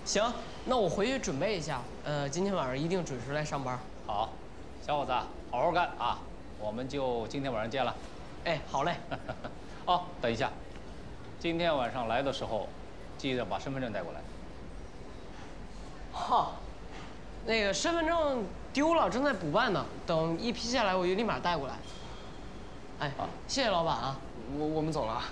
行，那我回去准备一下。今天晚上一定准时来上班。 好，小伙子，好好干啊！我们就今天晚上见了。 哎，好嘞。 哦，等一下，今天晚上来的时候，记得把身份证带过来。 好，那个身份证丢了，正在补办呢。等一批下来，我就立马带过来。哎，谢谢老板啊。 我们走了啊。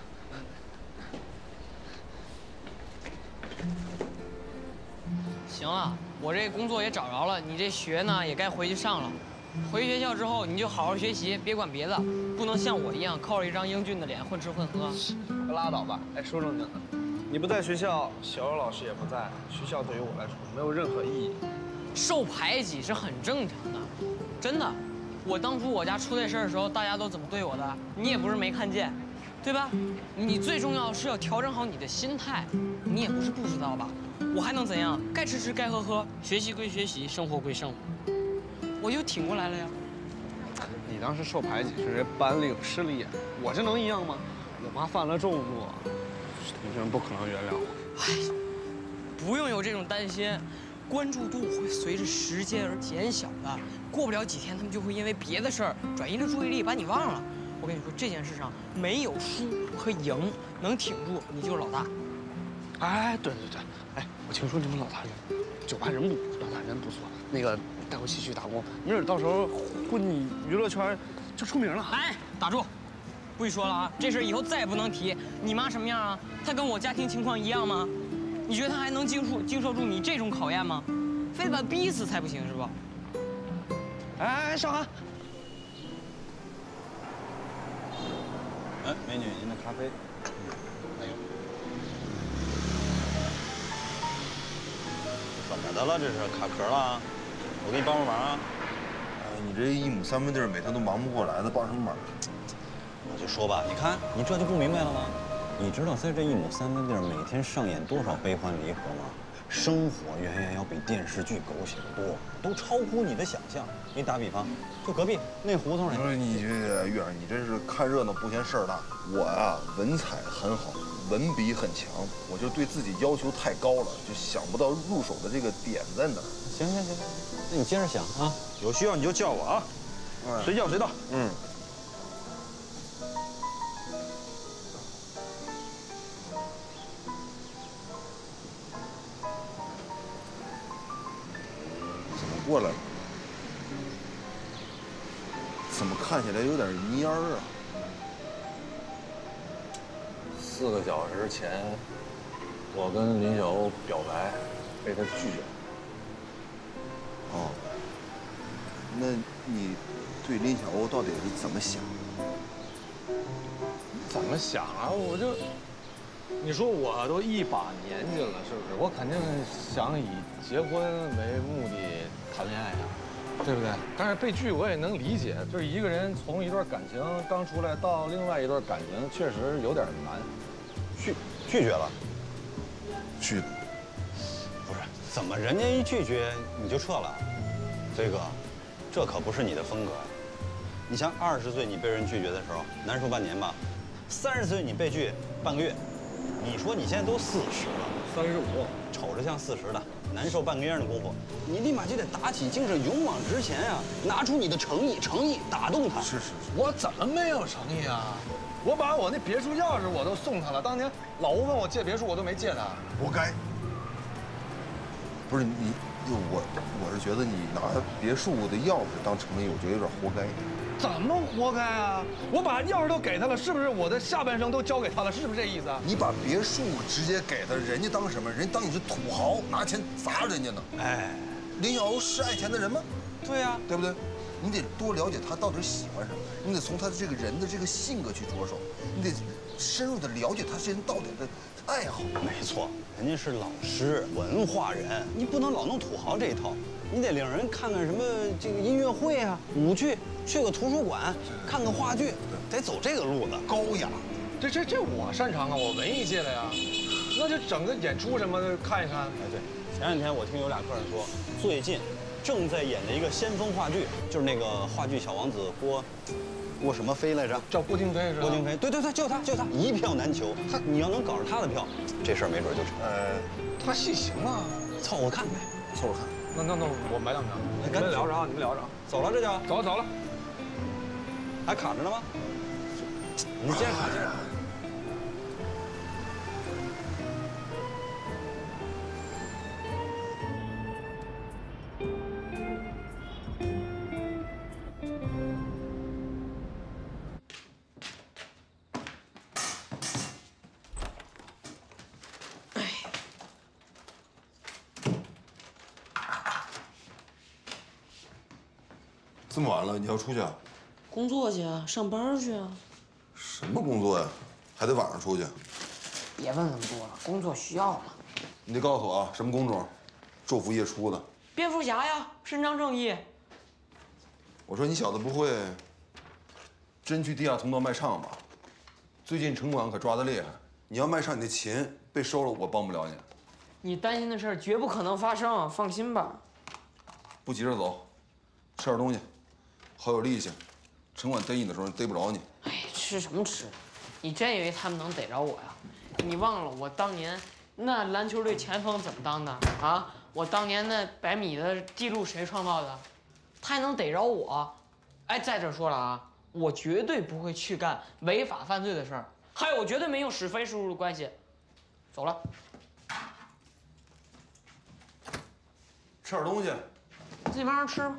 行了，我这工作也找着了，你这学呢也该回去上了。回学校之后你就好好学习，别管别的，不能像我一样靠着一张英俊的脸混吃混喝。 拉倒吧，哎，说正经的，你不在学校，小姚老师也不在，学校对于我来说没有任何意义。 受排挤是很正常的，真的。我当初我家出这事儿的时候，大家都怎么对我的，你也不是没看见，对吧？你最重要是要调整好你的心态，你也不是不知道吧？我还能怎样？该吃吃，该喝喝，学习归学习，生活归生活，我就挺过来了呀。 你当时受排挤是班里有势利眼，我这能一样吗？我妈犯了重错，同学们不可能原谅我。 哎，不用有这种担心，关注度会随着时间而减小的，过不了几天，他们就会因为别的事儿转移了注意力，把你忘了。我跟你说，这件事上没有输和赢，能挺住你就是老大。 哎，对，哎，我听说你们老大人，酒吧人不错，那个带我一起去打工，没准到时候混你娱乐圈就出名了。 哎，打住，不许说了啊！这事以后再也不能提。你妈什么样啊？她跟我家庭情况一样吗？你觉得她还能经受住你这种考验吗？非得把逼死才不行是吧？ 哎，少涵。 哎，美女，您的咖啡。没有。怎么的了？这是卡壳了？我给你帮帮忙啊！ 你这一亩三分地每天都忙不过来的，帮什么忙？ 我就说吧，你看你这就不明白了吗？你知道在这一亩三分地每天上演多少悲欢离合吗？生活远远要比电视剧狗血的多，都超乎你的想象。给你打比方，就隔壁那胡同里。 不是你这玉儿，你真是看热闹不嫌事儿大。我呀，文采很好，文笔很强，我就对自己要求太高了，就想不到入手的这个点在哪儿。 行，那你接着想啊，有需要你就叫我啊，随叫随到。嗯。 过来了，怎么看起来有点蔫儿啊 ？4个小时前，我跟林小欧表白，被他拒绝了。 哦，那你对林小欧到底是怎么想？ 怎么想啊？你说我都一把年纪了，是不是？我肯定想以结婚为目的谈恋爱呀，对不对？但是被拒我也能理解，就是一个人从一段感情刚出来到另外一段感情，确实有点难。 拒绝了？不是，怎么人家一拒绝你就撤了？飞哥，这可不是你的风格呀。你像20岁你被人拒绝的时候，难受半年吧；30岁你被拒半个月。你说你现在都40了 ，35， 瞅着像40的，难受半个月的功夫，你立马就得打起精神，勇往直前啊！拿出你的诚意打动他。 是， 我怎么没有诚意啊？我把我那别墅钥匙我都送他了，当年老吴问我借别墅，我都没借他， 活该。不是你，我是觉得你拿别墅的钥匙当诚意，我觉得有点活该。 怎么活该啊？我把钥匙都给他了，是不是我的下半生都交给他了？是不是这意思啊？ 你把别墅直接给他，人家当什么？人家当你是土豪，拿钱砸人家呢。 哎， 林小欧是爱钱的人吗？ 对呀， 对不对？你得多了解他到底喜欢什么，你得从他的这个人的这个性格去着手，你得深入的了解他这人到底的爱好。 没错，人家是老师、文化人，你不能老弄土豪这一套，你得领人看看什么这个音乐会啊、舞剧，去个图书馆看个话剧，得走这个路子， 高雅。 这我擅长啊，我文艺界的呀，那就整个演出什么的看一看。 哎，对，前2天我听有俩客人说，最近正在演的一个先锋话剧，就是那个话剧小王子郭什么飞来着？ 叫郭京飞是吧？ 郭京飞，对，就他，一票难求。你要能搞上他的票，这事儿没准就成。 他戏行啊， 凑合看呗。 凑合看。 那我买两张。你们聊着啊，你们聊着啊。 走了，这就走了。 还卡着呢吗？你接着卡，接着卡。 这么晚了，你要出去啊？ 工作去啊，上班去啊。 什么工作呀？还得晚上出去？ 别问那么多了，工作需要嘛。 你得告诉我啊，什么工种？昼伏夜出的。 蝙蝠侠呀，伸张正义。 我说你小子不会真去地下通道卖唱吧？最近城管可抓得厉害，你要卖唱，你的琴被收了，我帮不了你。 你担心的事儿绝不可能发生，放心吧。 不急着走，吃点东西，好有力气。城管逮你的时候逮不着你。 哎，吃什么吃？你真以为他们能逮着我呀？你忘了我当年那篮球队前锋怎么当的啊？我当年那100米的记录谁创造的？他还能逮着我？哎，再者说了啊，我绝对不会去干违法犯罪的事儿，还有我绝对没有是非输入的关系。走了。 吃点东西。 自己慢慢吃吧。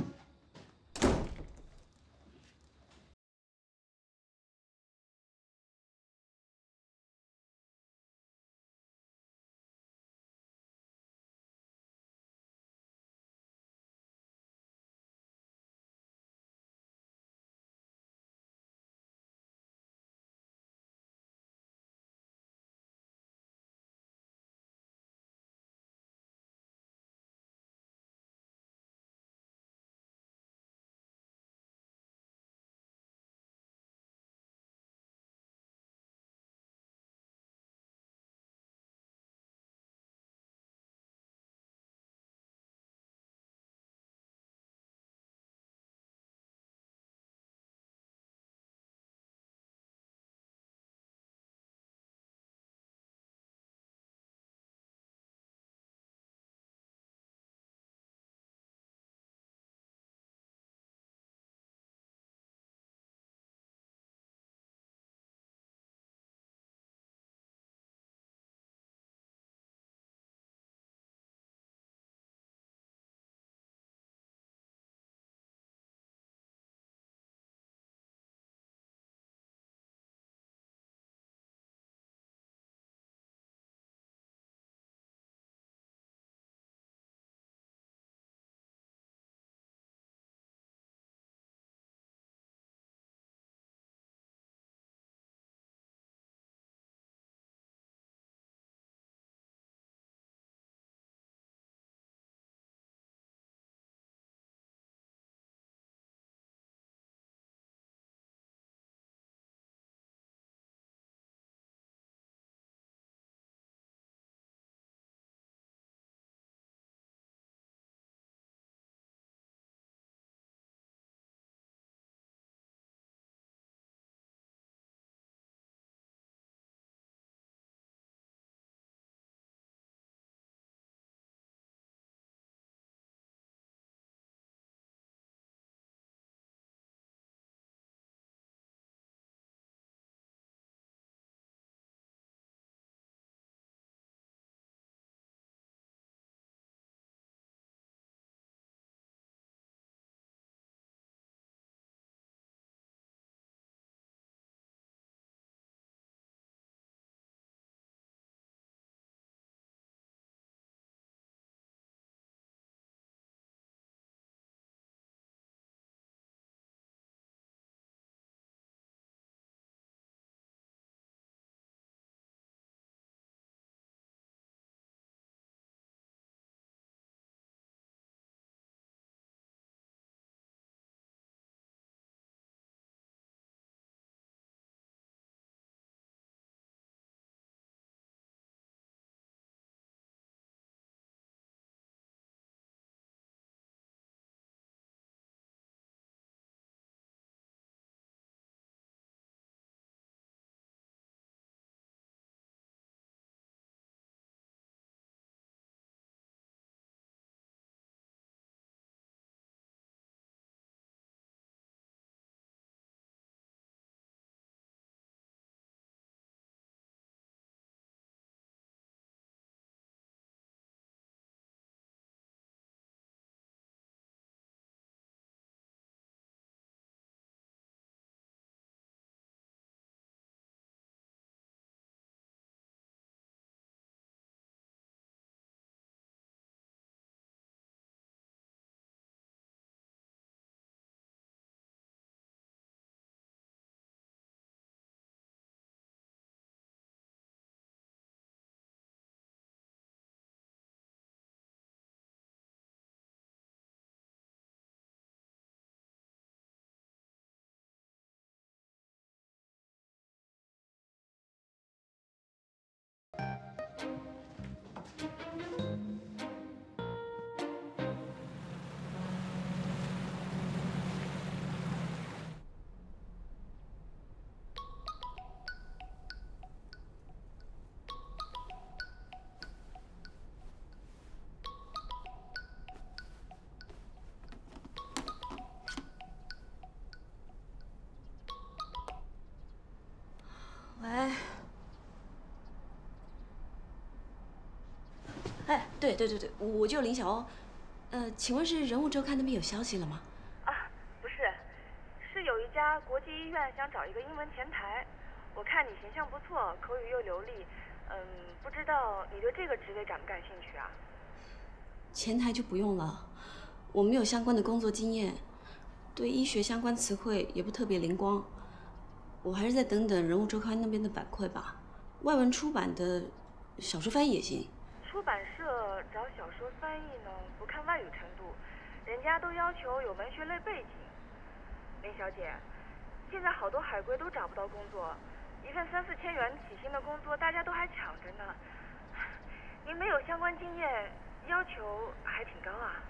对，我就林小欧。请问是人物周刊那边有消息了吗？ 啊，不是，是有一家国际医院想找一个英文前台，我看你形象不错，口语又流利，不知道你对这个职位感不感兴趣啊？ 前台就不用了，我没有相关的工作经验，对医学相关词汇也不特别灵光，我还是再等等人物周刊那边的反馈吧。外文出版的小说翻译也行。 出版社找小说翻译呢，不看外语程度，人家都要求有文学类背景。林小姐，现在好多海归都找不到工作，一份3、4千元起薪的工作，大家都还抢着呢。您没有相关经验，要求还挺高啊。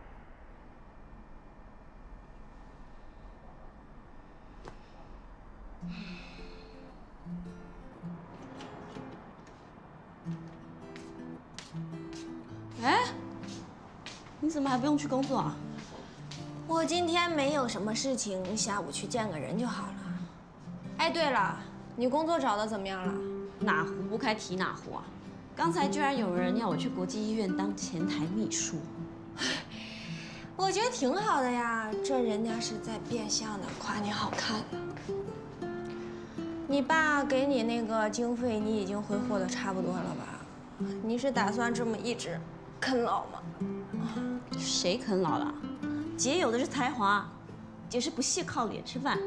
哎，你怎么还不用去工作啊？ 我今天没有什么事情，下午去见个人就好了。哎，对了，你工作找的怎么样了？ 哪壶不开提哪壶啊！刚才居然有人要我去国际医院当前台秘书， 我觉得挺好的呀，这人家是在变相的夸你好看呢。你爸给你那个经费，你已经挥霍的差不多了吧？你是打算这么一直啃老吗？ 谁啃老了？姐有的是才华，姐是不屑靠脸吃饭。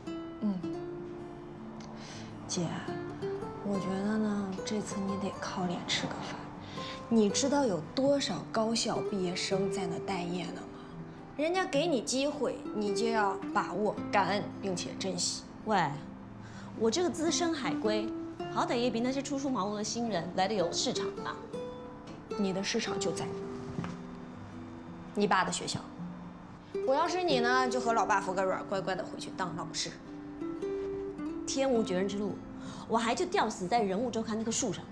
姐，我觉得呢，这次你得靠脸吃个饭。你知道有多少高校毕业生在那待业呢吗？人家给你机会，你就要把握、感恩，并且珍惜。 喂，我这个资深海归，好歹也比那些初出茅庐的新人来的有市场吧？ 你的市场就在你爸的学校。我要是你呢，就和老爸服个软，乖乖的回去当老师。 天无绝人之路，我还就吊死在人物周刊那棵树上。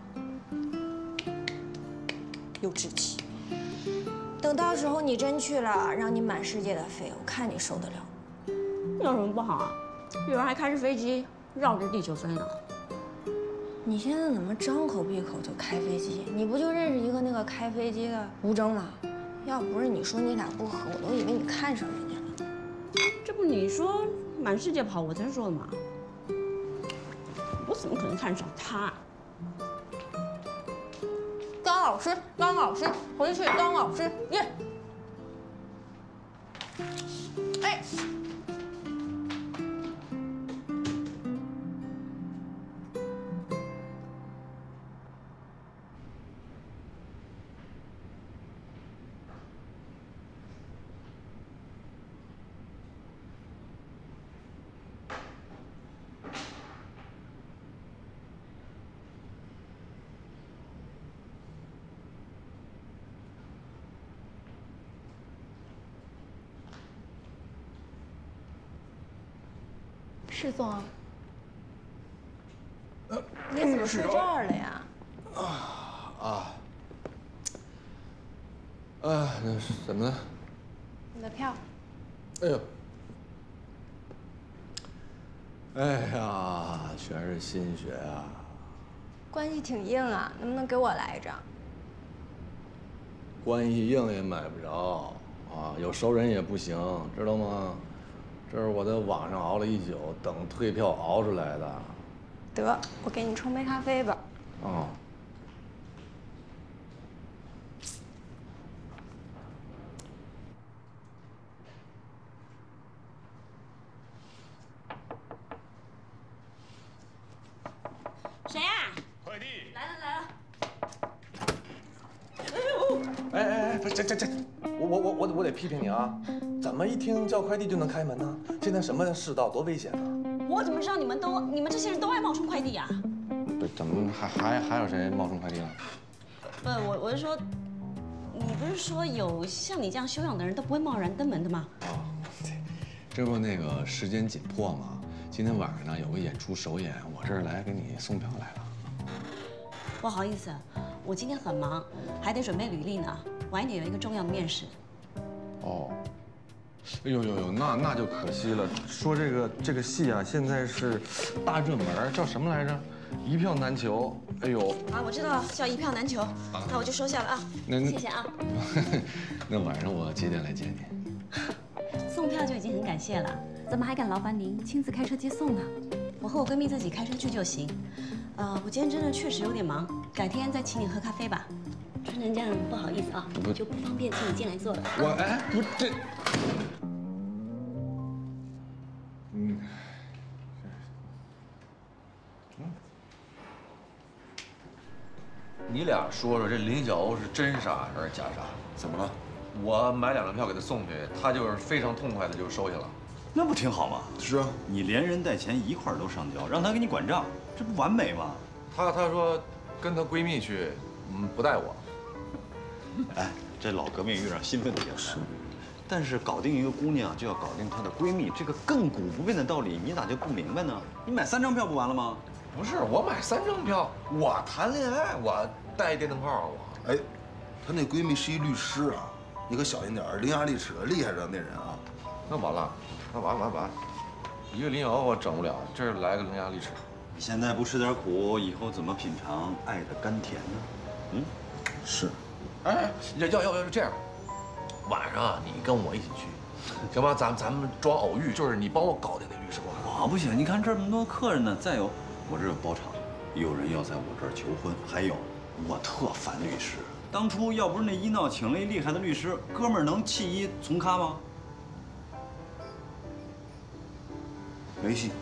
有志气。等到时候你真去了，让你满世界的飞，我看你受得了。 有什么不好啊？有人还开着飞机绕着地球飞呢。 你现在怎么张口闭口就开飞机？你不就认识一个那个开飞机的吴征吗？要不是你说你俩不合，我都以为你看上人家了。 这不你说满世界跑，我才说的嘛。我怎么可能看上他？ 当老师，当老师，回去当老师，耶！哎。施总，你怎么睡这儿了呀？ 那是怎么了？ 你的票。 哎呦，哎呀，全是心血啊！ 关系挺硬啊，能不能给我来一张？ 关系硬也买不着啊，有熟人也不行，知道吗？这是我在网上熬了一宿，等退票熬出来的。 得，我给你冲杯咖啡吧。 哦。 谁呀？ 快递来了。 哎，不是这，我得批评你啊！怎么一听叫快递就能开门呢？现在什么世道，多危险啊！ 我怎么知道你们这些人都爱冒充快递啊？ 不是，怎么还有谁冒充快递了？ 不，我是说，你不是说有像你这样修养的人都不会贸然登门的吗？ 哦，对，这不那个时间紧迫吗？今天晚上呢有个演出首演，我这儿来给你送票来了。 不好意思，我今天很忙，还得准备履历呢，晚一点有一个重要的面试。 哦，哎呦，那就可惜了。说这个戏啊，现在是大热门，叫什么来着？ 一票难求。哎呦， 啊，我知道了，叫一票难求，那我就收下了啊。谢谢啊。 那晚上我几点来接你？ 送票就已经很感谢了，怎么还赶劳烦您亲自开车接送呢？我和我闺蜜自己开车去就行。我今天真的确实有点忙，改天再请你喝咖啡吧。春城酱，不好意思啊，就不方便请你进来坐了。 不这， 你俩说说，这林小欧是真傻还是假傻？ 怎么了？ 我买2张票给他送去，他就是非常痛快的就收下了。 那不挺好吗？ 是啊， 你连人带钱一块儿都上交，让他给你管账，这不完美吗？ 她说跟她闺蜜去，不带我。 哎，这老革命有点新问题了。是，但是搞定一个姑娘就要搞定她的闺蜜，这个亘古不变的道理，你咋就不明白呢？你买3张票不完了吗？ 不是，我买3张票，我谈恋爱，我带电灯泡我。 哎，她那闺蜜是一律师啊，你可小心点，伶牙俐齿的，厉害着那人啊。 那完了，那完，一个林小欧我整不了，这儿来个伶牙俐齿。 你现在不吃点苦，以后怎么品尝爱的甘甜呢？ 是。 哎，要这样，晚上啊，你跟我一起去，行吗？咱们装偶遇，就是你帮我搞定那律师馆。 我不行，你看这么多客人呢，再有我这有包场，有人要在我这儿求婚，还有我特烦律师。当初要不是那医闹请了一厉害的律师，哥们儿能弃医从咖吗？ 没戏，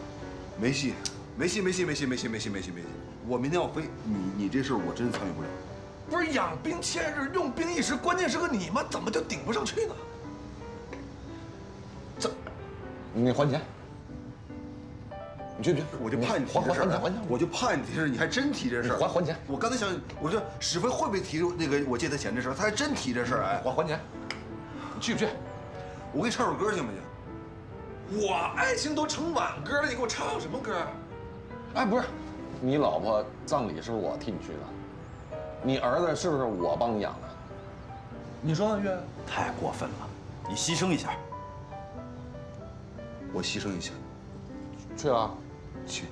我明天要飞，你这事儿我真参与不了。 不是养兵千日，用兵一时，关键是个你妈，怎么就顶不上去呢？你还钱？你去不去？ 我就怕你提这事儿，我就怕你提这事儿，你还真提这事儿。 还钱！ 我刚才想，我说史飞会不会提那个我借他钱这事儿？他还真提这事儿，哎， 还钱！你去不去？ 我给你唱首歌行不行？ 我爱情都成挽歌了，你给我唱什么歌？ 哎，不是，你老婆葬礼是不是我替你去的？你儿子是不是我帮你养的？ 你说呢，岳？ 太过分了，你牺牲一下。 我牺牲一下。 去啊， 去。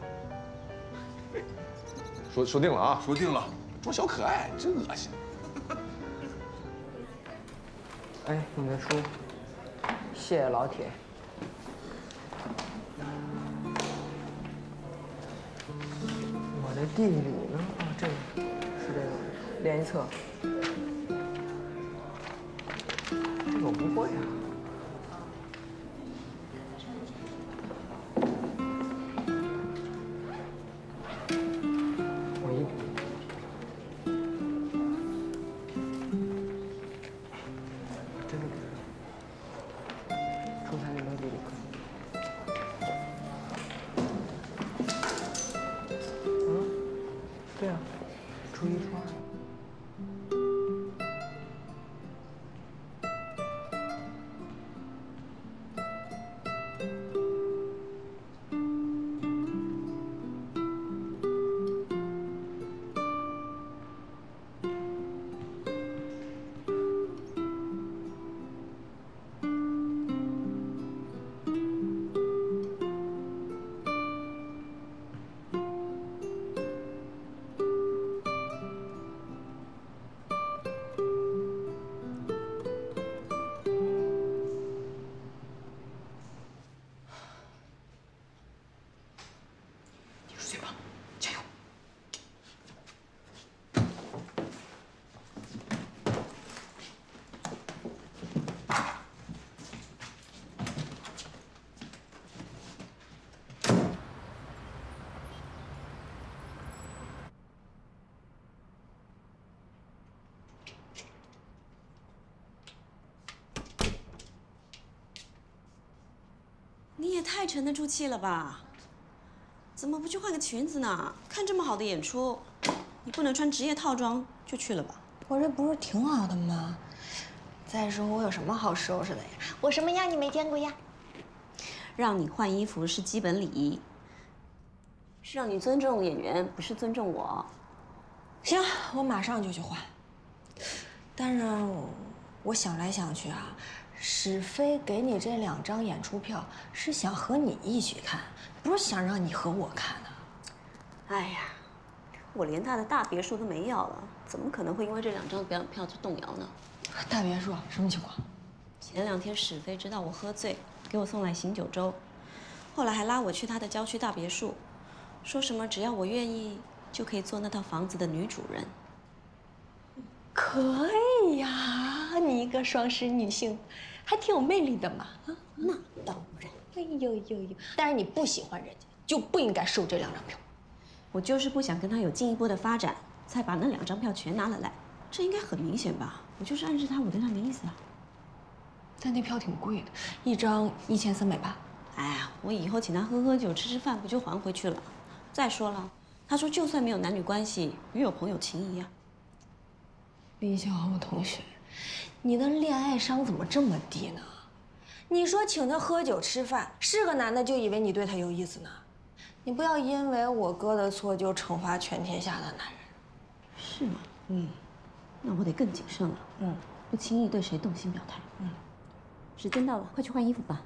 说定了啊！ 说定了。 装小可爱，真恶心。 哎，你的书，谢谢老铁。我的地理呢？啊，这个是这个练习册。这个我不会啊。对啊，初一、初二。 你也太沉得住气了吧？怎么不去换个裙子呢？看这么好的演出，你不能穿职业套装就去了吧？ 我这不是挺好的吗？再说我有什么好收拾的呀？我什么样你没见过呀？ 让你换衣服是基本礼仪，是让你尊重演员，不是尊重我。 行，我马上就去换。但是我想来想去啊，史飞给你这2张演出票是想和你一起看，不是想让你和我看的。 哎呀， 我连他的大别墅都没要了，怎么可能会因为这2张票就动摇呢？ 大别墅什么情况？ 前2天史飞知道我喝醉，给我送来醒酒粥，后来还拉我去他的郊区大别墅，说什么只要我愿意，就可以做那套房子的女主人。 可以呀，你一个双十女性，还挺有魅力的嘛。啊， 那当然。 哎呦呦呦！但是你不喜欢人家，就不应该收这2张票。 我就是不想跟他有进一步的发展，才把那2张票全拿了来。这应该很明显吧？我就是暗示他我对他没意思啊。 但那票挺贵的，1张1380。 哎呀，我以后请他喝酒、吃饭，不就还回去了？再说了，他说就算没有男女关系，也有朋友情谊啊。 林小豪同学，你的恋爱商怎么这么低呢？你说请他喝酒吃饭，是个男的就以为你对他有意思呢？你不要因为我哥的错就惩罚全天下的男人。 是吗？那我得更谨慎了。不轻易对谁动心表态。时间到了，快去换衣服吧。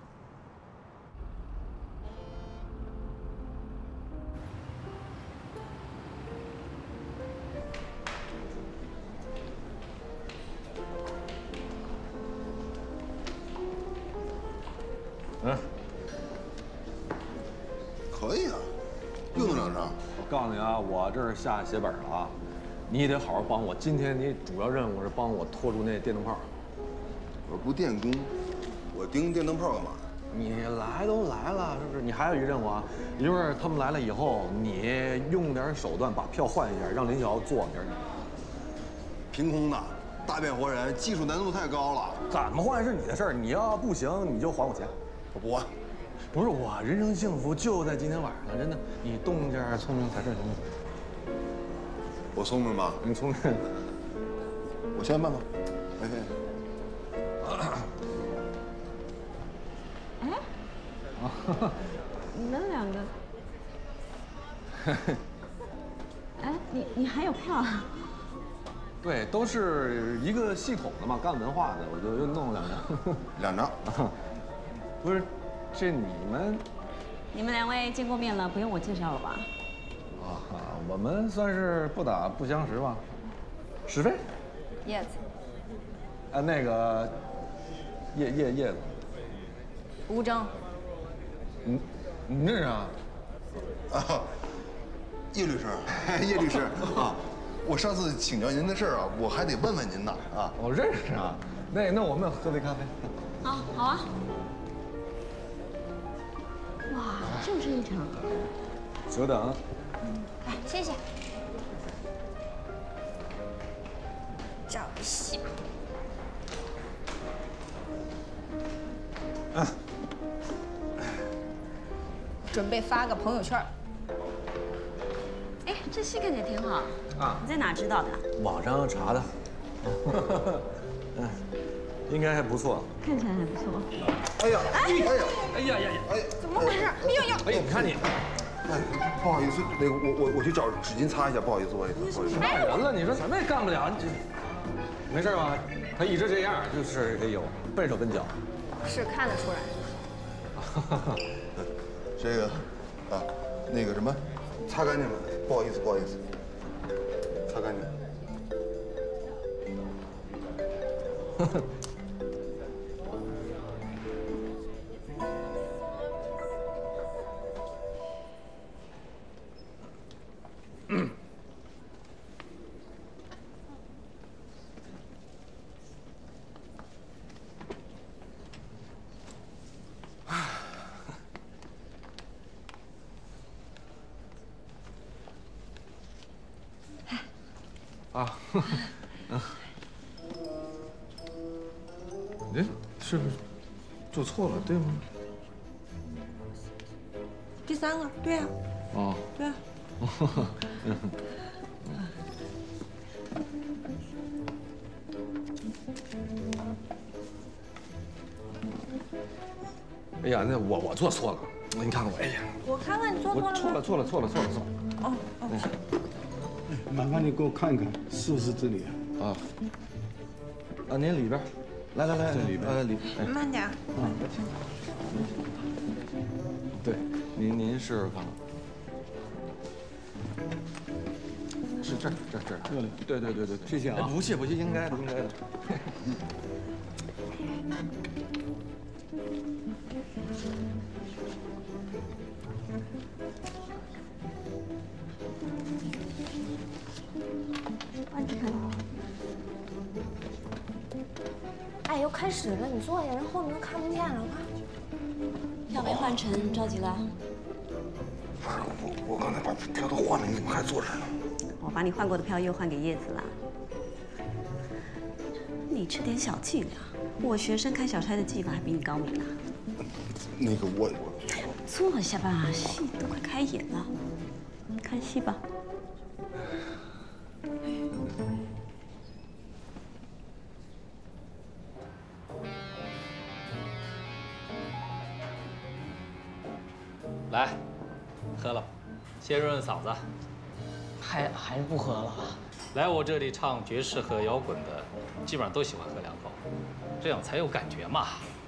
可以啊，又弄2张。 我告诉你啊，我这是下血本了啊，你得好好帮我。今天你主要任务是帮我拖住那电灯泡。 我不电工，我盯电灯泡干嘛？ 你来都来了，是不是？你还有一个任务啊，一会儿他们来了以后，你用点手段把票换一下，让林晓坐我边上。 凭空的，大变活人，技术难度太高了。 怎么换是你的事儿，你要不行你就还我钱。 我不还。 不是我，人生幸福就在今天晚上，真的。你动静聪明才是行吗？ 我聪明吧？ 你聪明。 我想想办法。 你们2个，哎，你还有票啊？ 对，都是一个系统的嘛，干文化的，我就又弄了 2张。 不是，这你们 2位见过面了，不用我介绍了吧？ 我们算是不打不相识吧？史飞， 叶子， 那个叶子， 吴征， 你认识啊？ 叶律师，叶律师啊，我上次请教您的事儿啊，我还得问问您呢啊。 我认识啊，那我们喝杯咖啡。 好啊。哇，就这一场。 久等。 哎，谢谢。照一下。准备发个朋友圈。 哎，这戏看起来挺好啊！ 你在哪知道的？ 网上查的。应该还不错。 看起来还不错。 哎呀， 怎么回事？哎呦！ 哎，你看你。 哎，不好意思，那个我去找纸巾擦一下，不好意思。 骂人了，你说什么也干不了，你这没事吧？他一直这样，就是得有笨手笨脚。 是看得出来。 这个啊，那个什么，擦干净了，不好意思，擦干净。 哎，是不是做错了，对吗？ 第3个，对啊。 哦， 对啊。 哎呀，那我做错了，你看看我，哎呀， 我看看你做错了吗？ 错了。 哦。 麻烦你给我看看，是不是这里啊？ 您里边，来， 这里边， 慢点。 对，您试试看。 这里，对， 谢谢啊。 不谢，应该的。 万晨，哎，又开始了，你坐下，人后面都看不见了，快！ 票没换成，着急了？ 不是我刚才把票都换了，你怎么还坐这儿呢？ 我把你换过的票又换给叶子了。你吃点小气呀！我学生开小差的技法还比你高明呢。 那个我坐下吧，戏都快开演了，看戏吧。 来，喝了，先润润嗓子。 还是不喝了吧？ 来我这里唱爵士和摇滚的，基本上都喜欢喝两口，这样才有感觉嘛。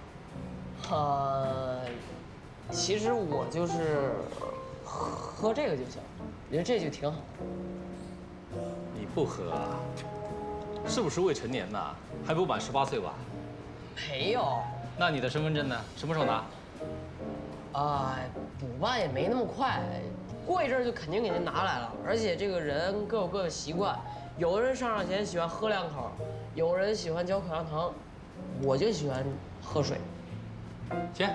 其实我就是喝这个就行，因为这就挺好。 你不喝啊？是不是未成年呐？还不满18岁吧？ 没有。 那你的身份证呢？什么时候拿？ 补办也没那么快，过一阵就肯定给您拿来了。而且这个人各有各的习惯，有的人上场前喜欢喝两口，有人喜欢嚼口香糖，我就喜欢喝水。 行，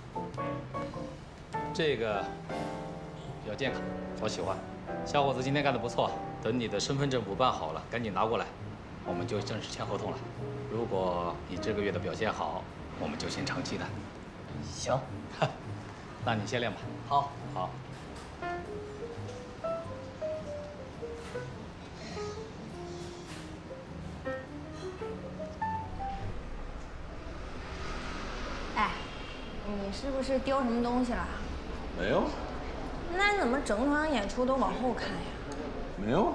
这个比较健康，我喜欢。小伙子今天干得不错，等你的身份证补办好了，赶紧拿过来，我们就正式签合同了。如果你这个月的表现好，我们就签长期的。 行， 那你先练吧。 好， 好。 哎，你是不是丢什么东西了？ 没有， 那你怎么整场演出都往后看呀？ 没有。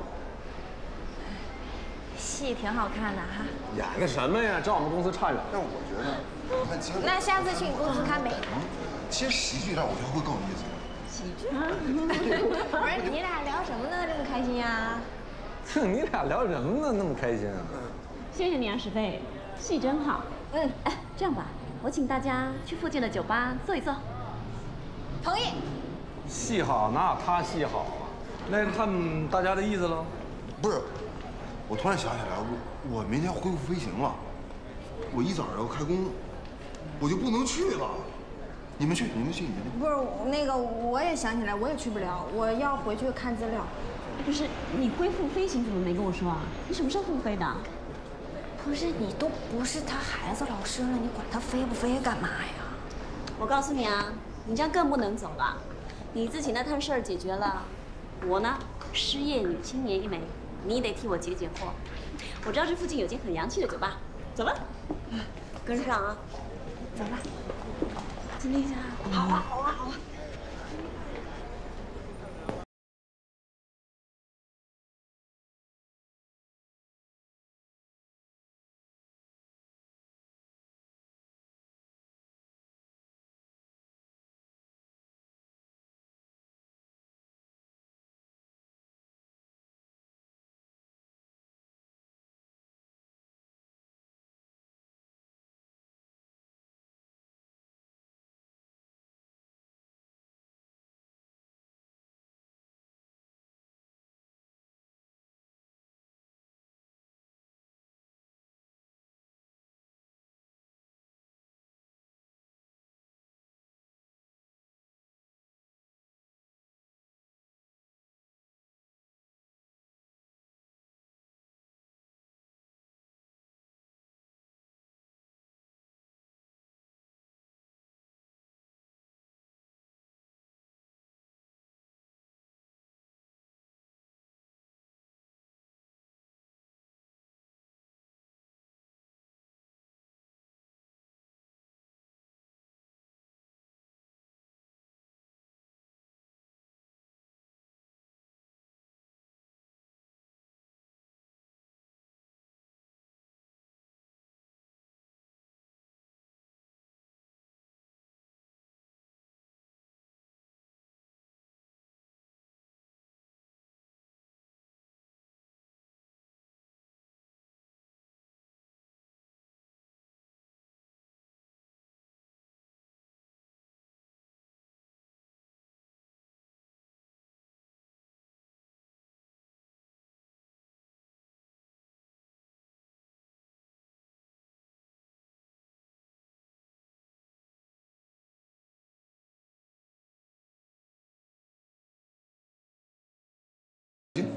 戏挺好看的哈。 演的什么呀？照我们公司差远了。 但我觉得，你看其实那下次去你公司看呗。 其实喜剧这儿我觉得会更有意思。 喜剧？不是你俩聊什么呢？这么开心呀？ 你俩聊什么呢？那么开心啊？ 谢谢你啊，石飞，戏真好。哎，这样吧，我请大家去附近的酒吧坐一坐。 同意。 戏好，哪有他戏好啊？那看大家的意思喽。 不是，我突然想起来，我明天恢复飞行了，我一早上要开工，我就不能去了。你们去。 不是那个，我也想起来，我也去不了，我要回去看资料。 不是，你恢复飞行怎么没跟我说啊？你什么时候复飞的？ 不是，你都不是他孩子老师了，你管他飞不飞干嘛呀？ 我告诉你啊，你这样更不能走了。你自己那摊事儿解决了，我呢，失业女青年一枚，你得替我解惑。我知道这附近有间很洋气的酒吧，走吧，跟上啊，走吧。今天一下，好啊。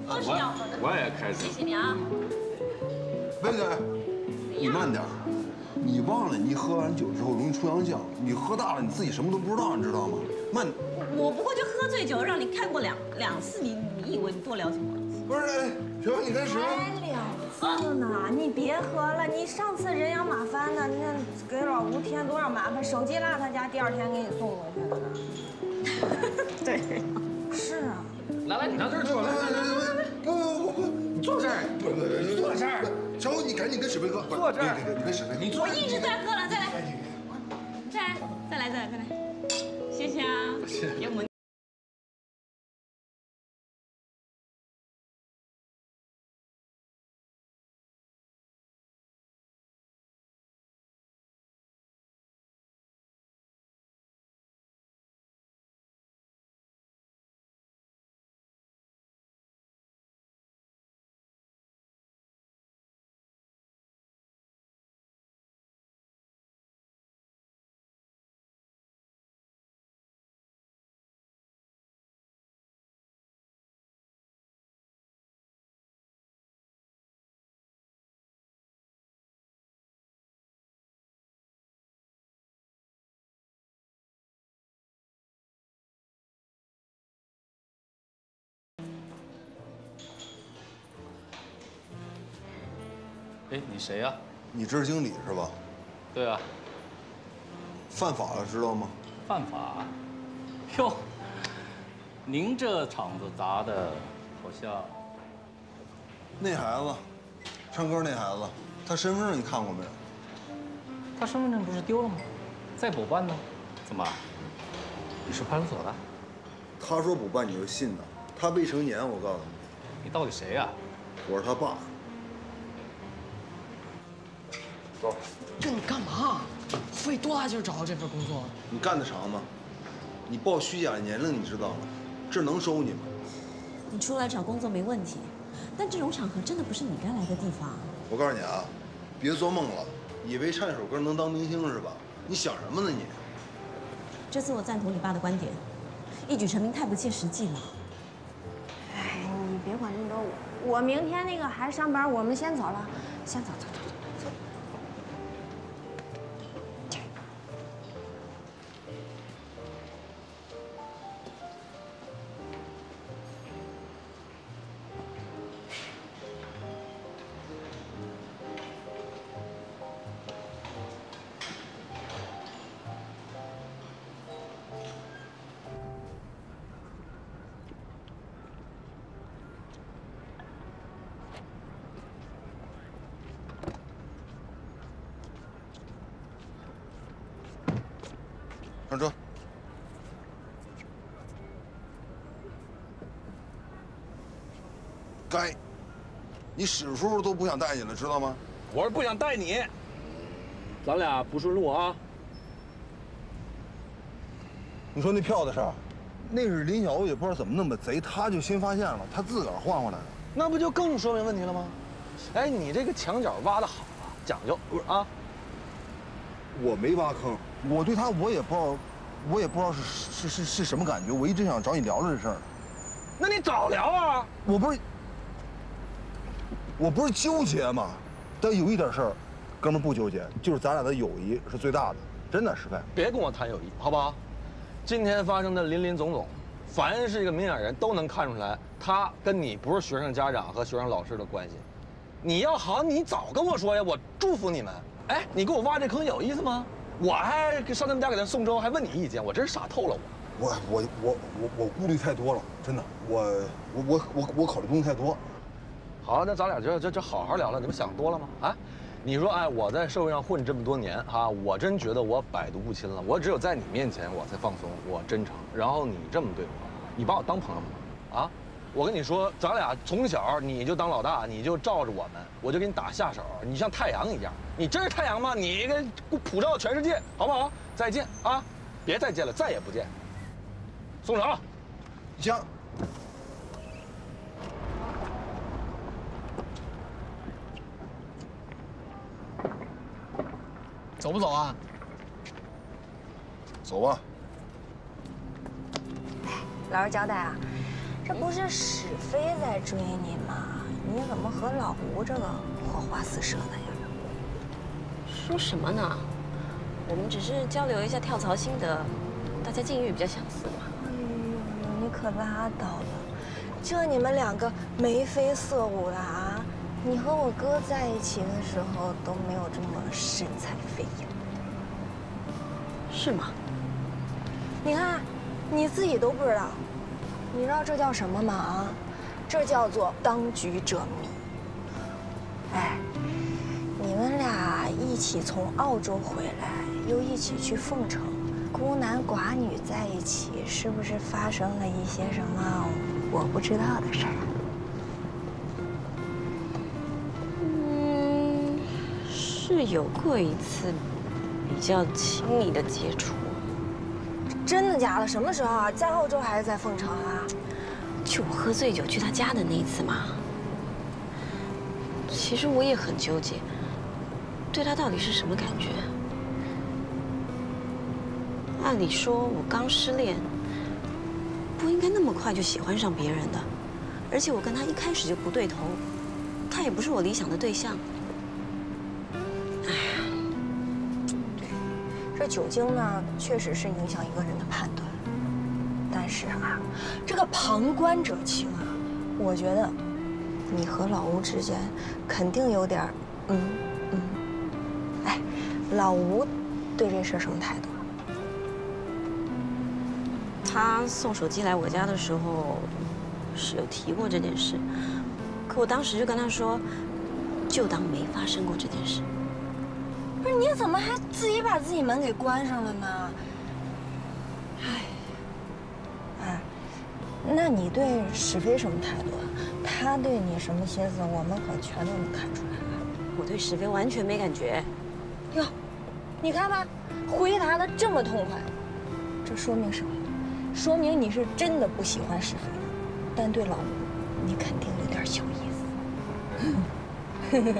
都是要喝的。 我也开始。 谢谢你啊。 威哥，你慢点。你忘了，你喝完酒之后容易出洋相，你喝大了你自己什么都不知道，你知道吗？慢。 我不过就喝醉酒，让你看过两次，你以为你多了解我？ 不是，哎，小王，你开始。 还2次呢，你别喝了。你上次人仰马翻的，那给老吴添多少麻烦？手机落他家，第2天给你送过去的呢。 对。 是啊。 来，你到这儿坐，来， 不， 坐这儿，不，坐这儿。 小武，你赶紧跟史飞喝， 坐这儿， 你跟史飞， 我一直在喝了，再来，谢谢啊，给我们。 哎，你谁呀？ 你这是经理是吧？ 对啊。 犯法了知道吗？ 犯法？哟，您这场子砸的，好像…… 那孩子，唱歌那孩子，他身份证你看过没有？ 他身份证不是丢了吗？在补办呢。怎么？你是派出所的？ 他说补办你就信呢？他未成年，我告诉你。 你到底谁呀？ 我是他爸。走。 这你干嘛？费多大劲找到这份工作？ 你干得长吗？你报虚假年龄，你知道吗？这能收你吗？ 你出来找工作没问题，但这种场合真的不是你该来的地方。 我告诉你啊，别做梦了，以为唱一首歌能当明星是吧？你想什么呢你？ 这次我赞同你爸的观点，一举成名太不切实际了。 哎，你别管那么多，我明天那个还上班，我们先走了，先走。 上车。该，你史叔叔都不想带你了，知道吗？ 我是不想带你，咱俩不顺路啊。 你说那票的事儿，那是林小雨，不知道怎么那么贼，他就新发现了，他自个儿换回来的。 那不就更说明问题了吗？哎，你这个墙角挖的好啊，讲究不是啊？ 我没挖坑，我对他我也不知道是什么感觉，我一直想找你聊聊这事儿。 那你早聊啊！ 我不是纠结嘛，但有一点事儿，哥们儿不纠结，就是咱俩的友谊是最大的，真的，石飞。 别跟我谈友谊，好不好？今天发生的林林总总，凡是一个明眼人都能看出来，他跟你不是学生家长和学生老师的关系。你要好，你早跟我说呀，我祝福你们。哎，你给我挖这坑有意思吗？我还上他们家给他送粥，还问你意见，我真是傻透了我顾虑太多了，真的，我考虑东西太多。 好，那咱俩就好好聊聊，你们想多了吗？啊，你说，哎，我在社会上混这么多年哈，我真觉得我百毒不侵了。我只有在你面前我才放松，我真诚。然后你这么对我，你把我当朋友吗？啊，我跟你说，咱俩从小你就当老大，你就罩着我们，我就给你打下手。你像太阳一样，你真是太阳吗？你普照全世界，好不好？再见啊！别再见了，再也不见。松手。 行。 走不走啊？ 走吧。 老实交代啊，这不是史飞在在追你嘛，你怎么和老吴这个火花四射的呀？ 说什么呢？我们只是交流一下跳槽心得，大家境遇比较相似嘛。 哎呦，你可拉倒了，这你们两个眉飞色舞的啊！你和我哥在一起的时候都没有这么神采飞扬， 是吗？ 你看，你自己都不知道，你知道这叫什么吗？啊，这叫做当局者迷。哎，你们俩一起从澳洲回来，又一起去凤城，孤男寡女在一起，是不是发生了一些什么我不知道的事儿？ 是有过一次比较亲密的接触。 真的假的？什么时候啊？在澳洲还是在凤城啊？ 就我喝醉酒去他家的那一次嘛。其实我也很纠结，对他到底是什么感觉。按理说，我刚失恋，不应该那么快就喜欢上别人的，而且我跟他一开始就不对头，他也不是我理想的对象。 这酒精呢，确实是影响一个人的判断。但是啊，这个旁观者清啊，我觉得你和老吴之间肯定有点哎，老吴对这事儿什么态度？ 他送手机来我家的时候，是有提过这件事，可我当时就跟他说，就当没发生过这件事。 不是，你怎么还自己把自己门给关上了呢？哎，那你对史飞什么态度啊？他对你什么心思，我们可全都能看出来了。 我对史飞完全没感觉。 哟，你看吧，回答的这么痛快，这说明什么？说明你是真的不喜欢史飞的，但对老吴，你肯定有点小意思。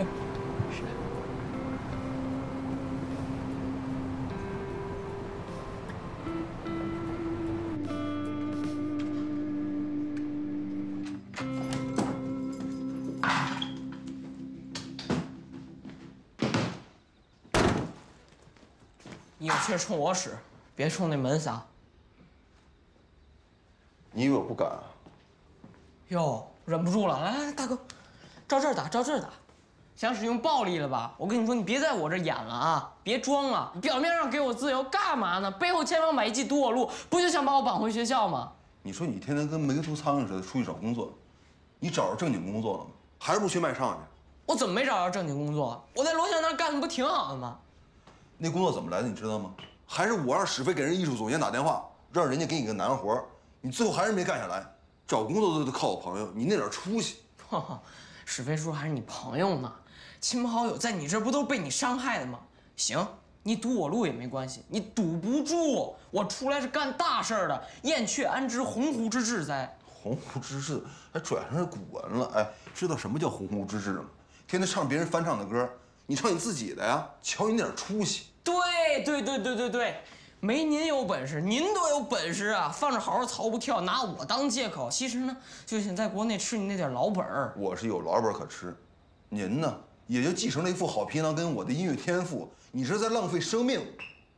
你有气冲我使，别冲那门撒。 你以为我不敢啊？ 哟，忍不住了，来来，大哥，照这儿打，照这儿打，想使用暴力了吧？我跟你说，你别在我这演了啊，别装了，你表面上给我自由，干嘛呢？背后千方百计堵我路，不就想把我绑回学校吗？ 你说你天天跟没头苍蝇似的出去找工作，你找着正经工作了吗？还是不去卖唱去？ 我怎么没找着正经工作？我在楼下那儿干的不挺好的吗？ 那工作怎么来的，你知道吗？还是我让史飞给人艺术总监打电话，让人家给你个男活，你最后还是没干下来。找工作都得靠我朋友，你那点出息。 史飞叔还是你朋友呢，亲朋好友在你这不都是被你伤害的吗？行，你堵我路也没关系，你堵不住。我出来是干大事儿的，燕雀安知鸿鹄之志哉？ 鸿鹄之志还转上是古文了。哎，知道什么叫鸿鹄之志吗？天天唱别人翻唱的歌，你唱你自己的呀。瞧你那点出息。 对，没您有本事，您都有本事啊！放着好好槽不跳，拿我当借口。其实呢，就想在国内吃你那点老本儿。 我是有老本可吃，您呢，也就继承了一副好皮囊跟我的音乐天赋，你是在浪费生命。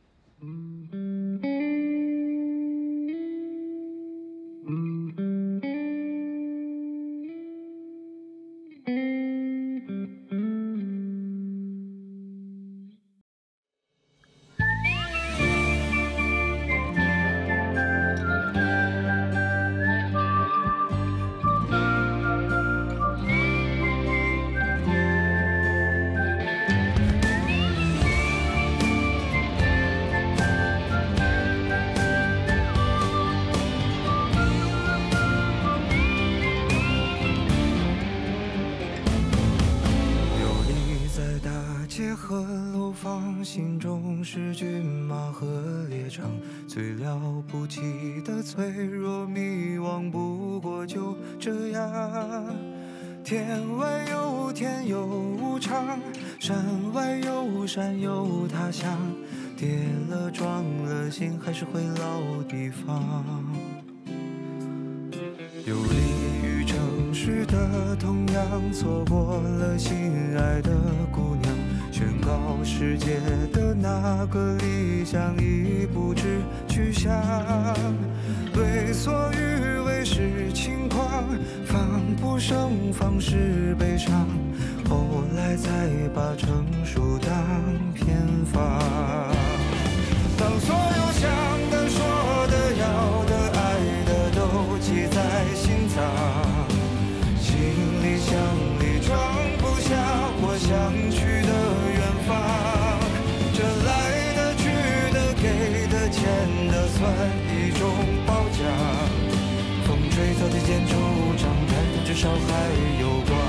心中是骏马和猎场，最了不起的脆弱迷惘，不过就这样。天外有天有无常，山外有山有他乡，跌了撞了心还是回老地方。游离于城市的的同样错过了心爱的姑娘，宣告世界的那个理想已不知去向。为所欲为是轻狂，防不胜防是悲伤，后来才把成熟当偏方。当所有想的、说的、要的、爱的都记在心脏，行李箱里装不下我想去的远方。这来的、去的、给的、欠的，算一种褒奖。风吹草低见惆怅，抬头至少还有光。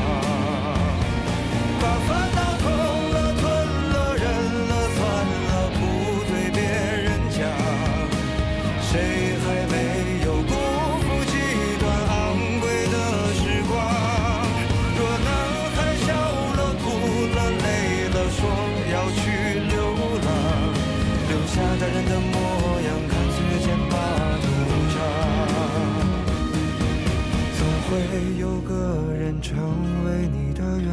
把烦恼吞了、吞了、忍了、算了，不对别人讲。谁还没有辜负几段昂贵的时光？若男孩笑了、哭了、累了，说要去流浪，留下大人的模样，看岁月剑拔弩张。总会有个人成为你的远